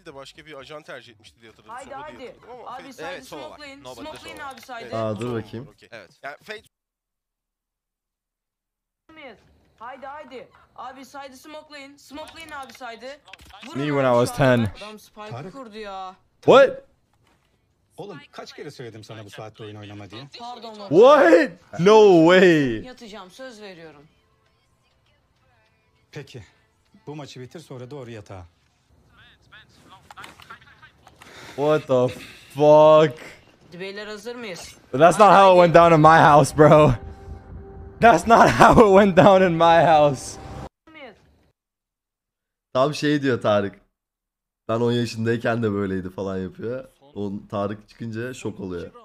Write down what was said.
değil de başka bir ajan tercih etmişti diye hatırladım. Haydi Sova diye haydi. hatırladım ama Abi Fate- saydı Evet, Sova var. smokelayın. Nobody'de Smokelayın Sova var. abi saydı. Evet, Aa, dur Sova var, bakayım. okey. Evet. Yani Fate Mıyız? Haydi haydi. Abi saydı smokelayın. Smokelayın abi saydı. Vurun Me abi when I was şu anda. 10. Adam spike Tarık. kurdu ya. What? Oğlum kaç kere söyledim sana bu saatte oyun oynama diye? Pardon. What? No way. Yatacağım söz veriyorum. Peki. Bu maçı bitir sonra doğru yatağa. What the fuck? Beyler hazır mıyız? That's not how it went down in my house, bro. That's not how it went down in my house. Mıyız? Tam şey diyor Tarık. Ben 10 yaşındayken de böyleydi falan yapıyor. Tarık çıkınca şok oluyor.